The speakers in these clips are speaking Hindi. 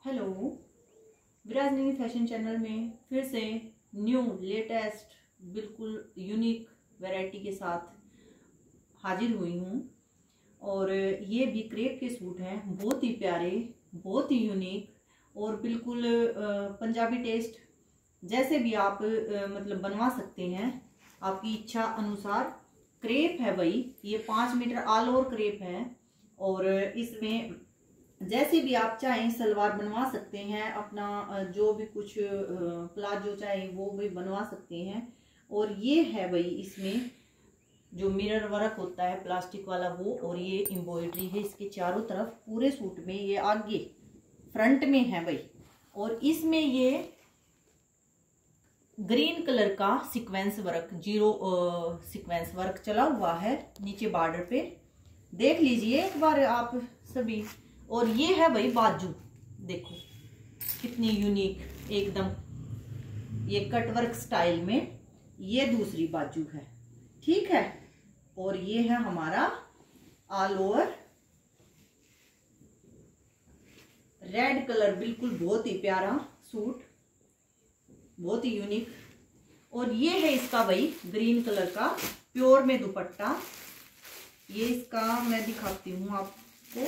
हेलो, विराजनी फैशन चैनल में फिर से न्यू लेटेस्ट बिल्कुल यूनिक वैरायटी के साथ हाजिर हुई हूँ। और ये भी क्रेप के सूट हैं, बहुत ही प्यारे, बहुत ही यूनिक और बिल्कुल पंजाबी टेस्ट जैसे भी आप मतलब बनवा सकते हैं आपकी इच्छा अनुसार। क्रेप है भाई, ये 5 मीटर ऑल ओवर क्रेप है और इसमें जैसे भी आप चाहें सलवार बनवा सकते हैं, अपना जो भी कुछ प्लाजो चाहे वो भी बनवा सकते हैं। और ये है भाई इसमें जो मिरर वर्क होता है प्लास्टिक वाला वो, और ये एम्ब्रॉयडरी है इसके चारों तरफ पूरे सूट में। ये आगे फ्रंट में है भाई, और इसमें ये ग्रीन कलर का sequence work, zero sequence work चला हुआ है नीचे बॉर्डर पे, देख लीजिए एक बार आप सभी। और ये है भाई बाजू, देखो कितनी यूनिक एकदम, ये कटवर्क स्टाइल में ये दूसरी बाजू है, ठीक है। और ये है हमारा ऑल ओवर रेड कलर, बिल्कुल बहुत ही प्यारा सूट, बहुत ही यूनिक। और ये है इसका भाई ग्रीन कलर का प्योर में दुपट्टा। ये इसका मैं दिखाती हूँ आपको,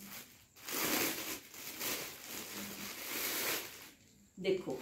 देखो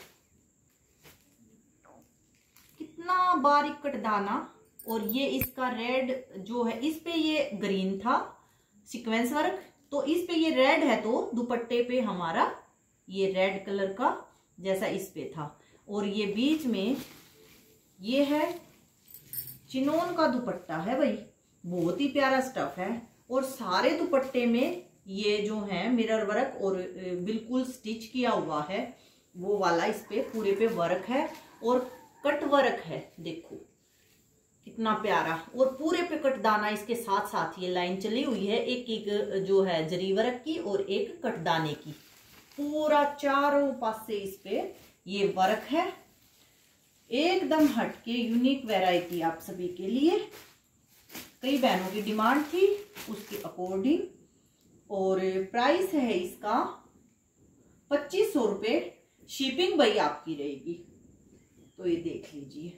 कितना बारीक कटदाना। और ये इसका रेड जो है, इस पे ये ग्रीन था सीक्वेंस वर्क, तो इस पे ये रेड है, तो दुपट्टे पे हमारा ये रेड कलर का जैसा इस पे था। और ये बीच में ये है चिनोन का दुपट्टा है भाई, बहुत ही प्यारा स्टफ है। और सारे दुपट्टे में ये जो है मिरर वर्क और बिल्कुल स्टिच किया हुआ है वो वाला, इस पे पूरे पे वर्क है और कट वर्क है, देखो कितना प्यारा। और पूरे पे कटदाना इसके साथ साथ ये लाइन चली हुई है, एक एक जो है जरी वर्क की और एक कटदाने की, पूरा चारों पास से इस पे ये वर्क है। एकदम हटके यूनिक वैरायटी आप सभी के लिए, कई बहनों की डिमांड थी उसके अकॉर्डिंग। और प्राइस है इसका 2500 रुपये, शिपिंग भाई आपकी रहेगी, तो ये देख लीजिए।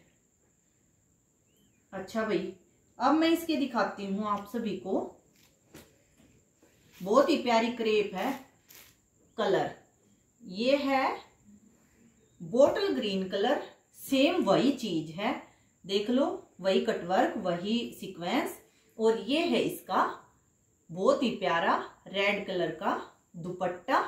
अच्छा भाई, अब मैं इसके दिखाती हूँ आप सभी को, बहुत ही प्यारी क्रेप है। कलर ये है बोटल ग्रीन कलर, सेम वही चीज है, देख लो वही कटवर्क वही सीक्वेंस। और ये है इसका बहुत ही प्यारा रेड कलर का दुपट्टा।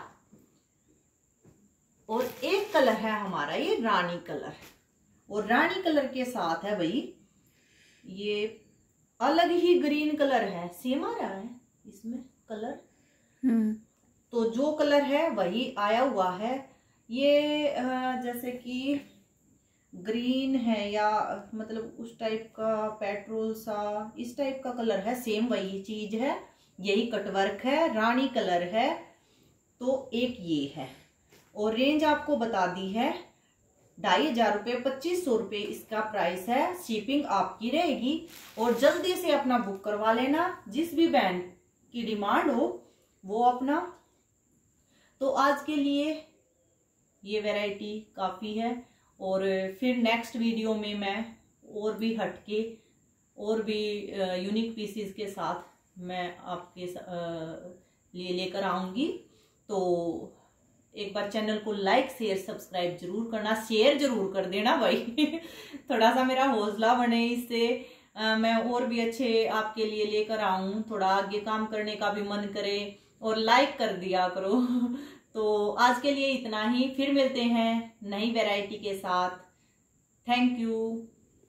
और एक कलर है हमारा ये रानी कलर, और रानी कलर के साथ है भाई ये अलग ही ग्रीन कलर है, सेम आ रहा है इसमें कलर, तो जो कलर है वही आया हुआ है। ये जैसे कि ग्रीन है या मतलब उस टाइप का पेट्रोल सा इस टाइप का कलर है, सेम वही चीज है, यही कटवर्क है, रानी कलर है। तो एक ये है, और रेंज आपको बता दी है 2500 रुपये, 2500 रुपये इसका प्राइस है, शिपिंग आपकी रहेगी। और जल्दी से अपना बुक करवा लेना, जिस भी बहन की डिमांड हो वो अपना। तो आज के लिए ये वैरायटी काफ़ी है, और फिर नेक्स्ट वीडियो में मैं और भी हटके और भी यूनिक पीसीस के साथ मैं आपके लिए लेकर आऊँगी। तो एक बार चैनल को लाइक शेयर सब्सक्राइब जरूर करना, शेयर जरूर कर देना भाई थोड़ा सा मेरा हौसला बने, इससे मैं और भी अच्छे आपके लिए लेकर आऊं, थोड़ा आगे काम करने का भी मन करे, और लाइक कर दिया करो तो आज के लिए इतना ही, फिर मिलते हैं नई वैरायटी के साथ। Thank you.